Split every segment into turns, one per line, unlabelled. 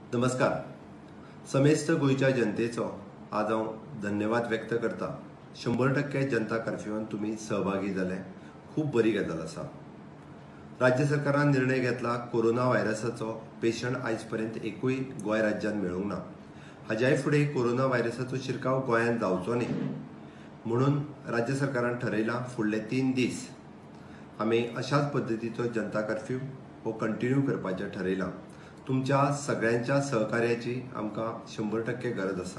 नमस्कार. समेस्त गोयच्या जनतेचो आज हांव धन्यवाद व्यक्त करता. 100% जनता कर्फ्यूवान तुम्ही सहभागी जाले, खूप बरी गजाल आसा. राज्य सरकारान निर्णय घेतला कोरोना व्हायरसाचो पेशंट आयज पर्यंत एकूय गोंय राज्यात मेळूंक ना. हाज्याय फुडें कोरोना व्हायरसाचो शिरकाव गोंयांत जावचो न्ही म्हणून राज्य सरकारान ठरयला फुडले 3 दीस आमी अशाच पद्दतीचो जनता कर्फ्यू हो कंटिन्यू करपाचें ठरयलां. तुमच्या सगळ्यांच्या सहकार्याची आमकां 100% गरज आसा.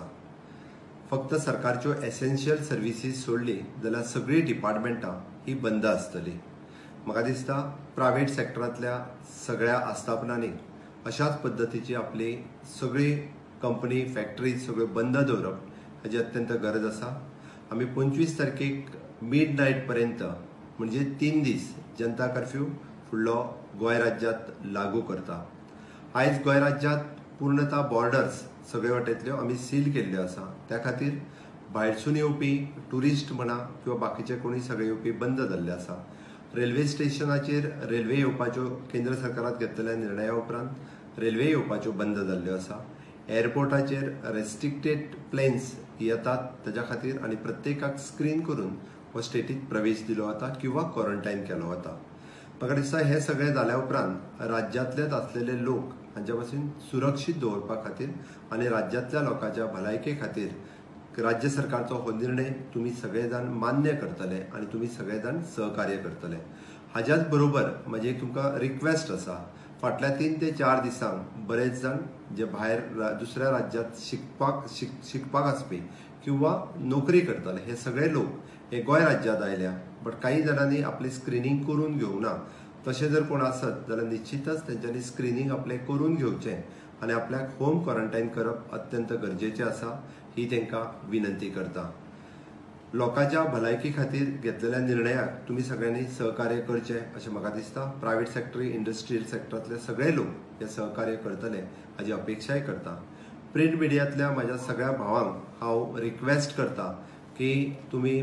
फक्त सरकारच्यो एसेन्शियल सर्विसीस सोडली जाल्यार सगळीं डिपार्टमेंटां ही बंद आसतली. म्हाका दिसता प्रायव्हेट सेक्टरांतल्या सगळ्या आस्थापनांनी अशाच पद्दतीची आपली सगळी कंपनी फॅक्टरीज सगळ्यो बंद दवरप हाची अत्यंत गरज आसा. आमी 25 तारखेक मिडनायट पर्यंत म्हणजे 3 दीस जनता कर्फ्यू फुडलो गोंय राज्यांत लागू करता. आयज गोंय राज्यांत पूर्णतः बॉर्डर्स सगळे वाटेंतल्यो आमी सील केल्ल्यो आसा. त्या खातीर भायरसून येवपी टुरिस्ट म्हणा किंवा बाकीचे कोणी सगळे येवपी बंद जाल्ले आसा. रेल्वे स्टेशनाचेर रेल्वे येवपाच्यो केंद्र सरकारान घेतलेल्या निर्णया उपरांत रेल्वे येवपाच्यो बंद जाल्ल्यो आसा. एअरपोर्टाचेर रेस्ट्रिक्टेड प्लेन्स येतात ताच्या खातीर आनी प्रत्येकाक स्क्रीन करून हो स्टेटीत प्रवेश दिलो वता किंवा क्वॉरंटायन केलो वता. म्हाका दिसता हे सगळे जाल्या उपरांत राज्यांतलेच आसलेले लोक हांच्या पासून सुरक्षीत दवरपा खातीर आनी राज्यांतल्या लोकांच्या भलायके खातीर राज्य सरकारचो हो निर्णय तुमी सगळे जाण मान्य करतले आनी तुमी सगळे जाण सहकार्य करतले. हाच्याच बरोबर म्हाजी तुमकां रिक्वेस्ट आसा. फाटल्या 3 ते 4 दिसांक बरेच जाण जे भायर दुसऱ्या राज्यांत शिकपाक आसपी किंवा नोकरी करतले हे सगळे लोक हे गोंय राज्यांत आयल्या. बट काही जाणांनी आपली स्क्रिनींग करून घेवंक ना. तशें जर कोण आसत जाल्यार निश्चितच तेंच्यांनी स्क्रिनींग आपलें करून घेवचें आनी आपल्याक होम क्वॉरंटायन करप अत्यंत गरजेचें आसा ही तांकां विनंती करता. लोकांच्या भलायकी खातीर घेतलेल्या निर्णयाक तुमी सगळ्यांनी सहकार्य करचें अशें म्हाका दिसता. प्रायव्हेट सेक्टर इंडस्ट्रियल सेक्टरांतले सगळे लोक हे सहकार्य करतले हाची अपेक्षाय करता. प्रिंट मिडियांतल्या म्हाज्या सगळ्या भावांक हांव रिक्वेस्ट करता की तुमी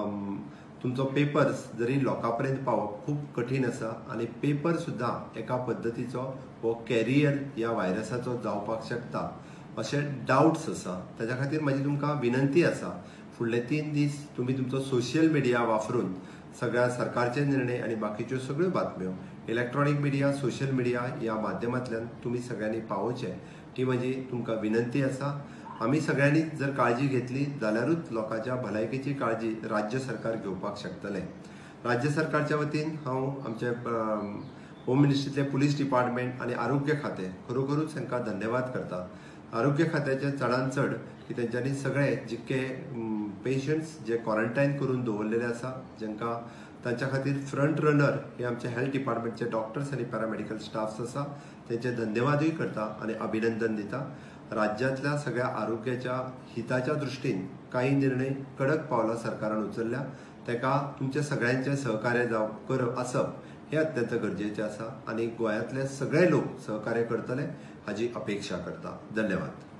तुमचो पेपर्स जरी लोकां पर्यंत पावप खूब कठीण आसा आनी पेपर सुद्दां एका पद्दतीचो हो कॅरियर ह्या व्हायरसाचो जावपाक शकता अशे डावट्स आसा. ताच्या खातीर म्हाजी तुमकां विनंती आसा फुडले 3 दीस तुमी तुमचो सोशियल मिडिया वापरून सगळ्या सरकारचे निर्णय आनी बाकीच्यो सगळ्यो बातम्यो इलेक्ट्रॉनिक मिडिया सोशियल मिडिया ह्या माध्यमांतल्यान तुमी सगळ्यांनी पावोवचें ही म्हाजी तुमकां विनंती आसा. आमी सगळ्यांनी जर काळजी घेतली जाल्यारूच लोकांच्या भलायकेची काळजी राज्य सरकार घेवपाक शकतले. राज्य सरकारच्या वतीन हांव आमचे होम मिनिस्ट्रीतले पुलीस डिपार्टमेंट आनी आरोग्य खातें खरोखरूच तांकां धन्यवाद करता. आरोग्य खात्याचे चडांत चड की तेंच्यांनी सगळे जितके पेशंट्स जे क्वॉरंटायन करून दवरलेले आसा जांकां तांच्या खातीर फ्रंट रनर हे आमचे हेल्थ डिपार्टमेंटचे डॉक्टर्स आनी पॅरामेडिकल स्टाफ्स आसा तेंचे धन्यवादूय करता आनी अभिनंदन दिता. राज्यांतल्या सगळ्या आरोग्याच्या हिताच्या दृश्टीन काही निर्णय कडक पावलां सरकारान उचलल्या. ताका तुमचे सगळ्यांचे सहकार्य करप आसप हे अत्यंत गरजेचें आसा आनी गोंयांतले सगळे लोक सहकार्य करतले हाची अपेक्षा करता. धन्यवाद.